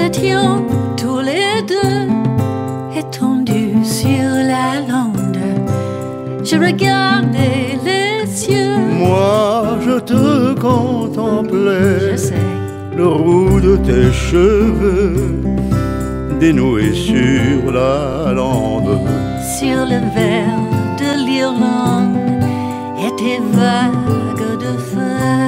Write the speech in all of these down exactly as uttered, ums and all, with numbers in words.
étions tous les deux étendus sur la lande. Je regardais les cieux. Moi, je te contemplais. Je sais. Le roux de tes cheveux dénoués sur la lande. Sur le verre de l'Irlande et tes vagues de feu.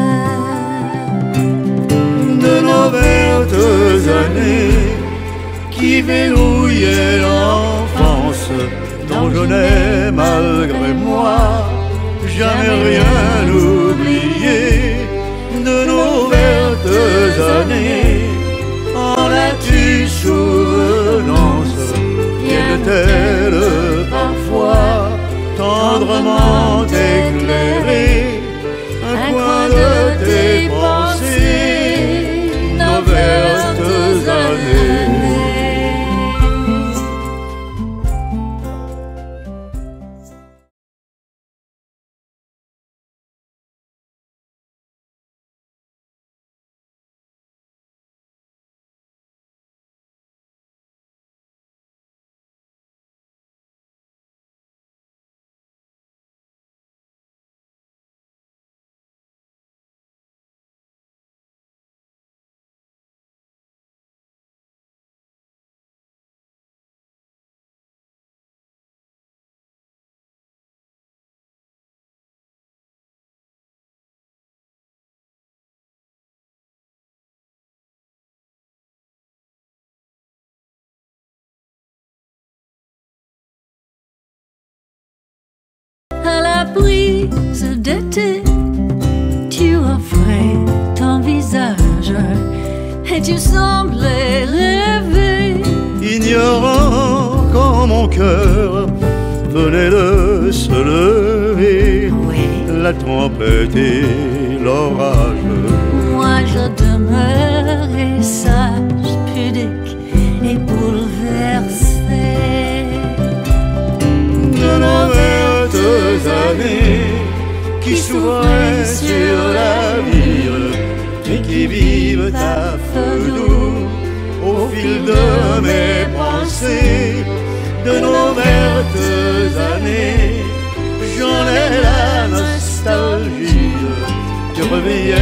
De nos vertes années qui verrouillaient l'enfance, dont je n'ai malgré moi jamais rien oublié. De nos vertes années, en as-tu souvenance? Viennent-elles parfois tendrement éclairer un coin de tes pensées, nos vertes années? À la brise d'été, tu offrais ton visage et tu semblais rêver, ignorant quand mon cœur venait de se lever. Oui. La tempête et l'orage. Moi je demeurais sage, pudique et bouleversée. De nos vertes années qui s'ouvraient sur l'avenir et qui vivent à feu doux au fil de mes pensées. De nos vertes années, j'en ai la nostalgie qui revient